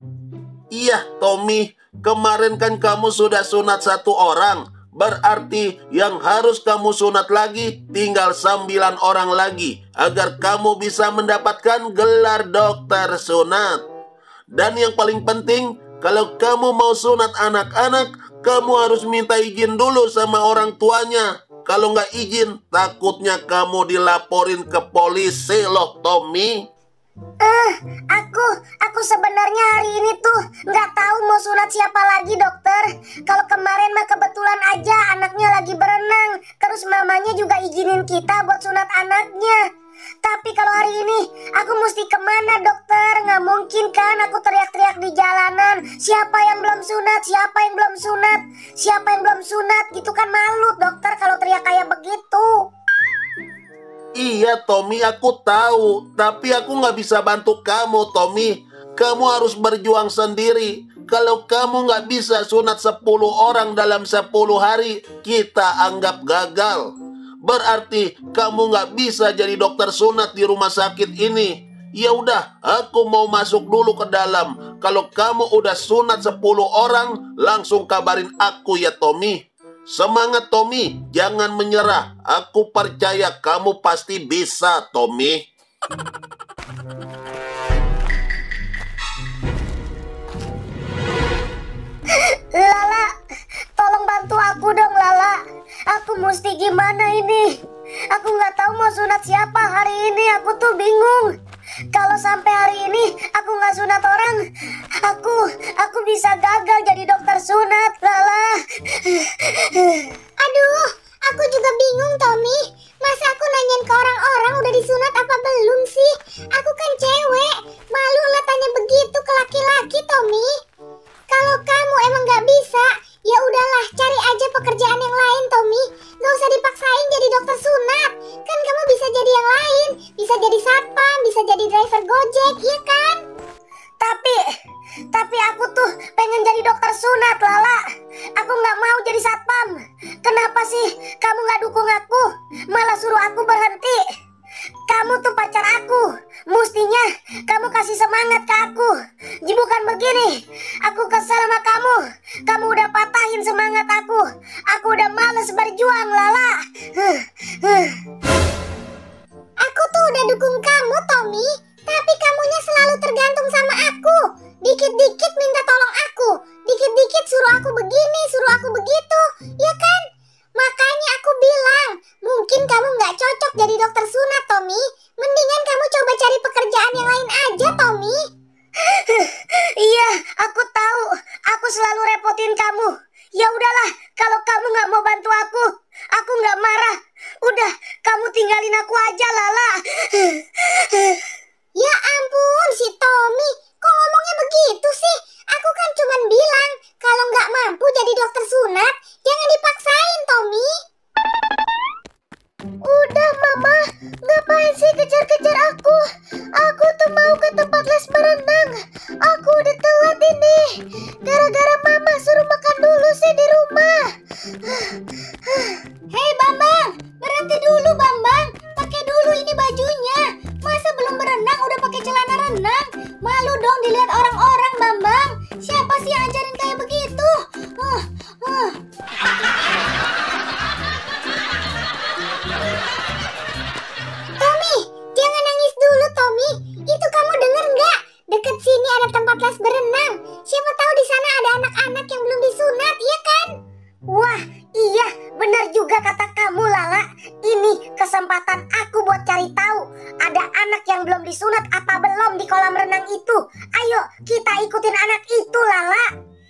Iya, Tommy, kemarin kan kamu sudah sunat satu orang. Berarti yang harus kamu sunat lagi tinggal 9 orang lagi agar kamu bisa mendapatkan gelar dokter sunat. Dan yang paling penting, kalau kamu mau sunat anak-anak, kamu harus minta izin dulu sama orang tuanya. Kalau nggak izin, takutnya kamu dilaporin ke polisi loh, Tommy. Aku sebenarnya hari ini tuh nggak tahu mau sunat siapa lagi, dokter. Kalau kemarin mah kebetulan aja anaknya lagi berenang, terus mamanya juga izinin kita buat sunat anaknya. Tapi kalau hari ini aku mesti kemana, dokter? Nggak mungkin kan aku teriak-teriak di jalanan, siapa yang belum sunat, siapa yang belum sunat, siapa yang belum sunat, gitu kan malu, dokter, kalau teriak kayak begitu. Iya, Tommy, aku tahu. Tapi aku nggak bisa bantu kamu, Tommy. Kamu harus berjuang sendiri. Kalau kamu nggak bisa sunat 10 orang dalam 10 hari, kita anggap gagal. Berarti kamu nggak bisa jadi dokter sunat di rumah sakit ini. Ya udah, aku mau masuk dulu ke dalam. Kalau kamu udah sunat 10 orang, langsung kabarin aku ya, Tommy. Semangat, Tommy, jangan menyerah. Aku percaya kamu pasti bisa, Tommy. Lala, tolong bantu aku dong, Lala. Aku mesti gimana ini? Aku nggak tahu mau sunat siapa hari ini. Aku tuh bingung. Kalau sampai hari ini aku nggak sunat orang, aku bisa gagal jadi dokter sunat, Lala. Aduh, aku juga bingung, Tommy. Masa aku nanyain ke orang-orang udah disunat apa belum sih? Aku kan cewek, malu lah tanya begitu ke laki-laki, Tommy. Kalau kamu emang gak bisa, ya udahlah, cari aja pekerjaan yang lain, Tommy. Gak usah dipaksain jadi dokter sunat. Kan kamu bisa jadi yang lain, bisa jadi satpam, bisa jadi driver Gojek, iya kan? Tapi aku tuh pengen jadi dokter sunat, Lala. Aku gak mau jadi satpam. Kenapa sih kamu gak dukung aku? Malah suruh aku berhenti. Kamu tuh pacar aku. Mestinya kamu kasih semangat ke aku. Bukan begini. Aku kesel sama kamu. Kamu udah patahin semangat aku. Aku udah males berjuang, Lala. Aku tuh udah dukung kamu, Tommy. Tapi kamunya selalu tergantung sama aku. Dikit-dikit minta tolong aku. Dikit-dikit suruh aku begini, suruh aku begitu. Ya kan? Makanya aku bilang, mungkin kamu gak cocok jadi dokter sunat, Tommy. Mendingan kamu coba cari pekerjaan yang lain aja, Tommy. Iya, aku tahu. Aku selalu repotin kamu. Ya udahlah, kalau kamu gak mau bantu aku gak marah. Udah, kamu tinggalin aku aja, Lala. Ya ampun, si Tommy. Kok ngomongnya begitu sih? Aku kan cuman bilang, kalau gak mampu jadi dokter sunat, jangan dipaksain, Tommy. Udah, Mama. Ngapain sih kejar-kejar aku? Aku tuh mau ke tempat les berenang. Aku udah telat ini. Gara-gara Mama suruh makan dulu sih di rumah. Hei, Bambang. Berhenti dulu, Bambang. Pakai dulu ini bajunya. Masa belum berenang udah pakai celana renang? Malu dong dilihat orang-orang, Bambang. Siapa sih yang ajarin kayak begitu? Tommy, jangan nangis dulu, Tommy. Itu kamu denger nggak? Deket sini ada tempat les berenang. Siapa tahu di sana ada anak-anak yang belum disunat, iya kan? Wah, iya, benar juga kata kamu, Lala. Ini kesempatan aku buat cari tahu ada anak yang belum disunat apa belum di kolam renang itu. Ayo, kita ikutin anak itu, Lala.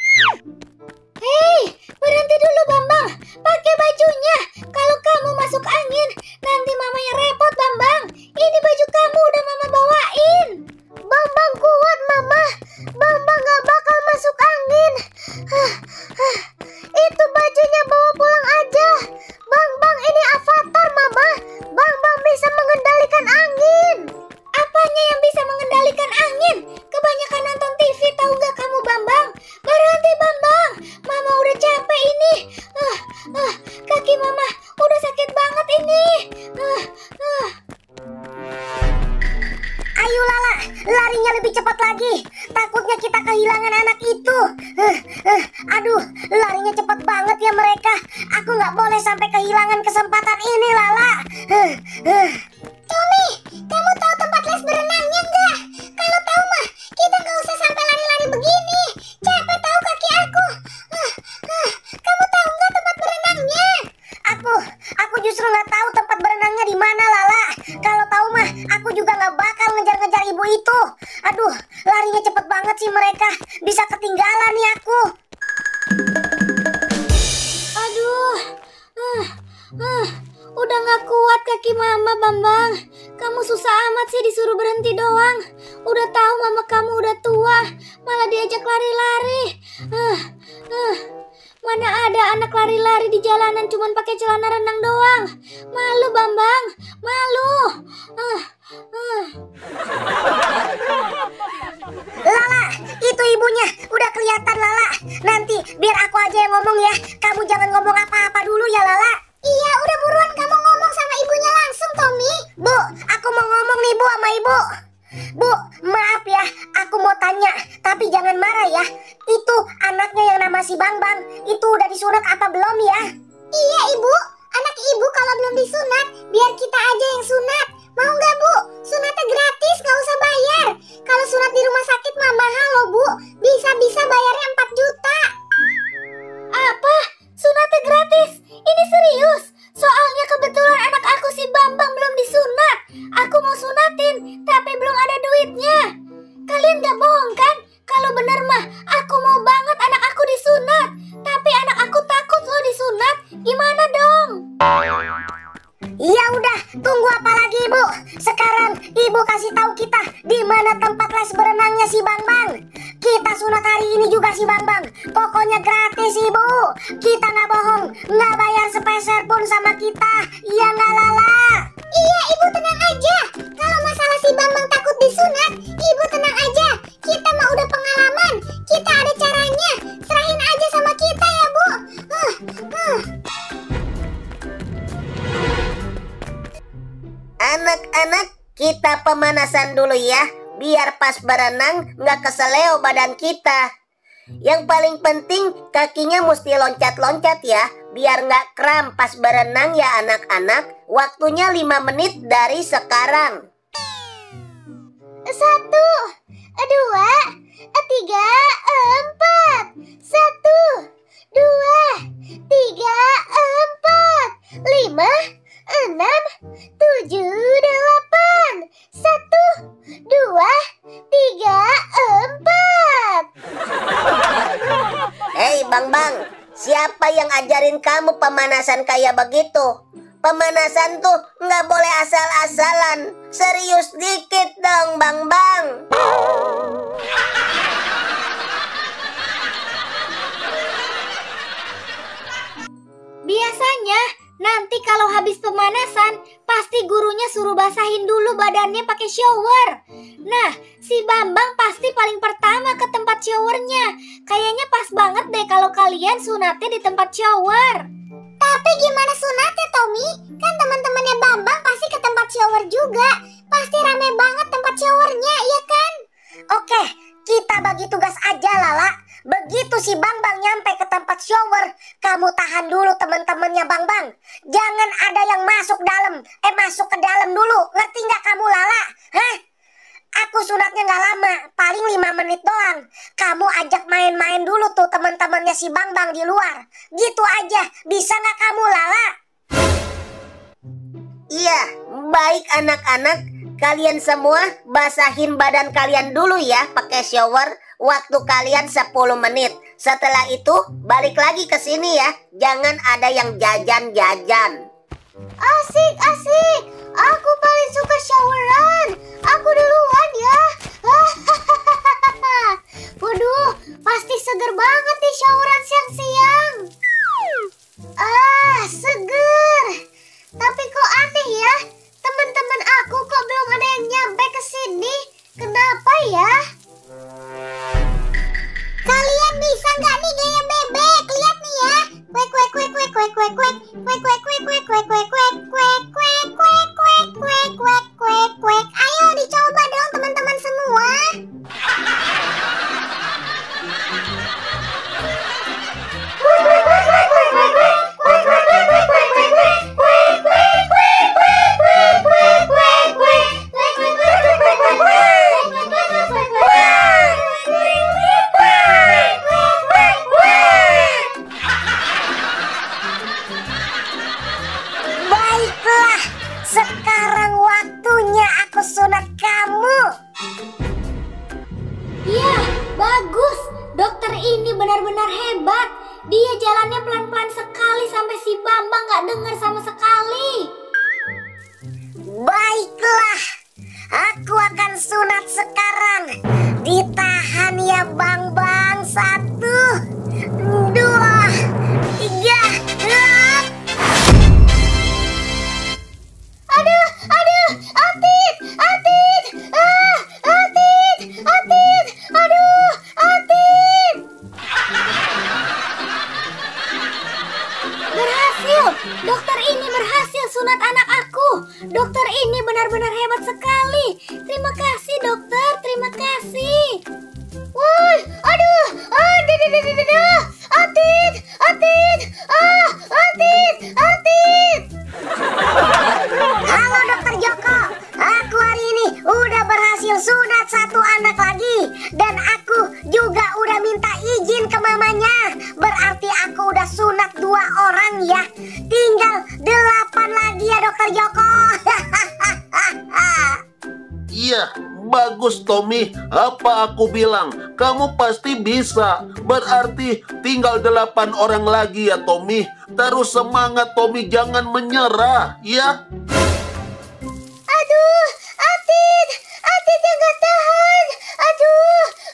Hei, berhenti dulu, Bambang. Pakai bajunya. Kalau kamu masuk angin, nanti mamanya repot, Bambang. Ini baju kamu udah Mama bawain. Bambang kuat, Mama. Bambang gak bakal masuk angin. Itu bajunya bawa pulang aja. Bambang ini avatar, Mama. Bambang bisa mengendalikan angin. Apanya yang bisa mengendalikan angin? Kebanyakan nonton TV, tahu gak kamu, Bambang? Berhenti, Bambang. Mama udah capek ini. Kaki Mama udah sakit banget ini. kehilangan anak itu. Aduh, larinya cepat banget ya mereka. Aku nggak boleh sampai kehilangan kesempatan ini, Lala. Tommy, kamu tahu tempat les berenangnya nggak? Kalau tahu mah, kita nggak usah sampai lari-lari begini. Capek tahu kaki aku. Kamu tahu nggak tempat berenangnya? Aku justru nggak tahu tempat berenangnya di mana, Lala. Kalau tahu mah, aku juga nggak bakal ngejar-ngejar ibu itu. Aduh, larinya cepet banget sih mereka. Bisa ketinggalan nih aku. Aduh, udah nggak kuat kaki mama, Bambang. Kamu susah amat sih disuruh berhenti doang. Udah tahu mama kamu udah tua, malah diajak lari-lari. Mana ada anak lari-lari di jalanan cuman pakai celana renang doang. Malu, Bambang, malu. Lala, itu ibunya. Udah kelihatan, Lala. Nanti biar aku aja yang ngomong ya. Kamu jangan ngomong apa-apa dulu ya, Lala. Iya, udah buruan kamu ngomong sama ibunya langsung, Tommy. Bu, aku mau ngomong nih, Bu, sama ibu. Bu, maaf ya, aku mau tanya, tapi jangan marah ya. Itu anaknya yang nama si Bambang, itu udah disunat apa belum ya? Iya, Ibu. Anak Ibu kalau belum disunat, biar kita aja yang sunat. Mau nggak, Bu? Sunatnya gratis, nggak usah bayar. Kalau sunat di rumah sakit mah mahal loh, Bu. Bisa-bisa bayarnya 4 juta. Apa? Sunatnya gratis? Ini serius? Soalnya kebetulan anak aku si Bambang belum disunat. Aku mau sunatin, tapi belum ada duitnya. Kalian gak bohong kan? Kalau bener mah, aku mau banget anak aku disunat. Tapi anak aku takut loh disunat. Gimana dong? Ya udah, tunggu apa lagi, Ibu? Sekarang Ibu kasih tahu kita di mana tempat les berenangnya si Bambang. Kita sunat hari ini juga si Bambang. Pokoknya gratis, Ibu. Kita nggak bohong, nggak bayar sepeser pun sama kita. Iya nggak, Lala? Iya, Ibu tenang aja. Kalau masalah si Bambang takut disunat, Ibu tenang aja. Kita mah udah pengalaman. Kita ada caranya. Serahin aja sama kita ya, Bu. Anak-anak, kita pemanasan dulu ya. Biar pas berenang nggak keseleo badan kita. Yang paling penting kakinya mesti loncat-loncat ya. Biar nggak kram pas berenang ya anak-anak. Waktunya 5 menit dari sekarang. 1, 2, 3, 4. 1, 2, 3, 4. 5, 6, 7, 8. 1, 2, 3, 4. Hei Bang, siapa yang ajarin kamu pemanasan kayak begitu? Pemanasan tuh nggak boleh asal-asalan. Serius dikit dong Bang. Biasanya nanti kalau habis pemanasan pasti gurunya suruh basahin dulu badannya pakai shower. Nah, si Bambang pasti paling pertama ke tempat showernya. Kayaknya pas banget deh kalau kalian sunatnya di tempat shower. Tapi gimana sunatnya, Tommy? Kan teman-temannya Bambang pasti ke tempat shower juga. Pasti rame banget tempat showernya, iya kan? Oke, kita bagi tugas aja, Lala. Begitu si Bambang nyampe ke tempat shower, kamu tahan dulu teman-temannya Bambang. Jangan ada yang masuk ke dalam dulu. Ngerti nggak kamu, Lala? Hah? Aku sunatnya nggak lama, paling 5 menit doang. Kamu ajak main-main dulu tuh teman-temannya si Bambang di luar. Gitu aja, bisa nggak kamu, Lala? Iya, baik anak-anak. Kalian semua basahin badan kalian dulu ya pakai shower. Waktu kalian 10 menit. Setelah itu balik lagi ke sini ya. Jangan ada yang jajan-jajan. Asik. Aku paling suka showeran. Aku duluan ya. Waduh, pasti seger banget nih showeran siang-siang. Seger. Tapi kok aneh ya? Teman-teman aku kok belum ada yang nyampe ke sini. Kenapa ya? Kalian bisa nggak nih gaya bebek? Lihat nih ya. Kuek. Ayo dicoba dong teman-teman semua. benar-benar hebat. Dia jalannya pelan-pelan sekali sampai si Bambang nggak dengar sama sekali. Baiklah, aku akan sunat sekarang. Ditahan ya Bang Bang. 1, 2, 3. Aduh, Atit, aduh, Atit. Berhasil, dokter ini berhasil sunat anak aku. Dokter ini benar-benar hebat sekali. Terima kasih dokter, terima kasih. Woi, aduh, Atit. Halo Dokter Joko, aku hari ini udah berhasil sunat 1 anak lagi. Dan aku juga udah minta izin ke mamanya. Berarti aku udah sunat 2 orang ya. Tinggal 8 lagi ya Dokter Joko. Iya, bagus Tommy. Apa aku bilang? Kamu pasti bisa. Berarti tinggal 8 orang lagi ya Tommy. Terus semangat Tommy, jangan menyerah ya. Aduh, Atit yang nggak tahan. Aduh,